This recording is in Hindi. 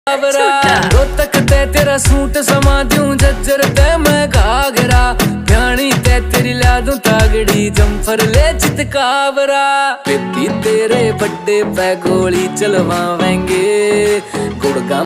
रोहतक ते तेरा सूट समा दूं, जज्जर ते मैं घाघरा, भ्याणी ते तेरी ला दूं तागड़ी, जम्फर ले चितकावरा। बेबी तेरे बड्डे पे गोली चलवावेंगे, गुड़गांव